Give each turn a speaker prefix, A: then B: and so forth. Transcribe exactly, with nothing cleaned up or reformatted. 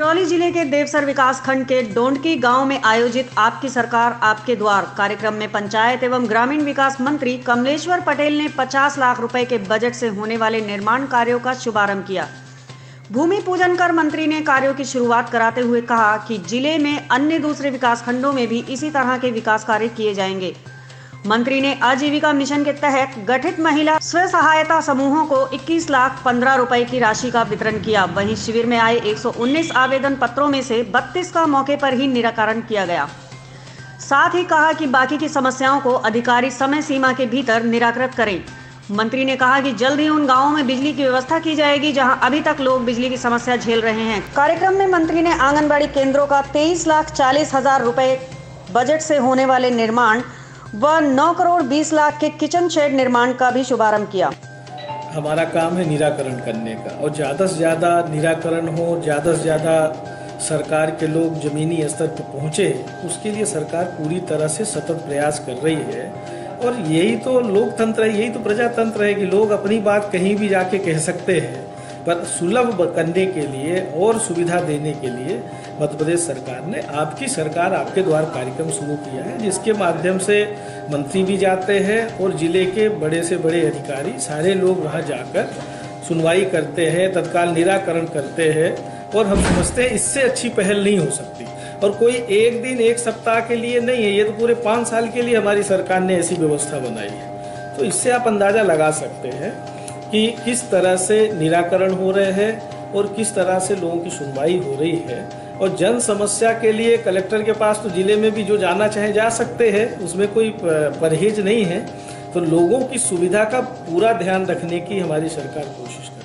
A: सिंगरौली जिले के देवसर विकासखंड के डोंडकी गांव में आयोजित आपकी सरकार आपके द्वार कार्यक्रम में पंचायत एवं ग्रामीण विकास मंत्री कमलेश्वर पटेल ने पचास लाख रुपए के बजट से होने वाले निर्माण कार्यों का शुभारंभ किया। भूमि पूजन कर मंत्री ने कार्यों की शुरुआत कराते हुए कहा कि जिले में अन्य दूसरे विकासखंडों में भी इसी तरह के विकास कार्य किए जाएंगे। मंत्री ने आजीविका मिशन के तहत गठित महिला स्व सहायता समूहों को इक्कीस लाख पंद्रह रुपए की राशि का वितरण किया। वहीं शिविर में आए एक सौ उन्नीस आवेदन पत्रों में से बत्तीस का मौके पर ही निराकरण किया गया। साथ ही कहा कि बाकी की समस्याओं को अधिकारी समय सीमा के भीतर निराकृत करें। मंत्री ने कहा कि जल्द ही उन गांवों में बिजली की व्यवस्था की जाएगी जहां अभी तक लोग बिजली की समस्या झेल रहे हैं। कार्यक्रम में मंत्री ने आंगनबाड़ी केंद्रों का तेईस लाख चालीस हजार रुपए बजट से होने वाले निर्माण व नौ करोड़ बीस लाख के किचन शेड निर्माण का भी शुभारंभ किया।
B: हमारा काम है निराकरण करने का और ज़्यादा से ज़्यादा निराकरण हो, ज़्यादा से ज़्यादा सरकार के लोग ज़मीनी स्तर पर पहुँचे, उसके लिए सरकार पूरी तरह से सतत प्रयास कर रही है। और यही तो लोकतंत्र है, यही तो प्रजातंत्र है कि लोग अपनी बात कहीं भी जाके कह सकते हैं। पर सुलभ करने के लिए और सुविधा देने के लिए मध्य प्रदेश सरकार ने आपकी सरकार आपके द्वार कार्यक्रम शुरू किया है, जिसके माध्यम से मंत्री भी जाते हैं और जिले के बड़े से बड़े अधिकारी सारे लोग वहां जाकर सुनवाई करते हैं, तत्काल निराकरण करते हैं। और हम समझते हैं इससे अच्छी पहल नहीं हो सकती। और कोई एक दिन एक सप्ताह के लिए नहीं है, ये तो पूरे पाँच साल के लिए हमारी सरकार ने ऐसी व्यवस्था बनाई है। तो इससे आप अंदाजा लगा सकते हैं कि किस तरह से निराकरण हो रहे हैं और किस तरह से लोगों की सुनवाई हो रही है। और जन समस्या के लिए कलेक्टर के पास तो जिले में भी जो जाना चाहे जा सकते हैं, उसमें कोई परहेज नहीं है। तो लोगों की सुविधा का पूरा ध्यान रखने की हमारी सरकार कोशिश कर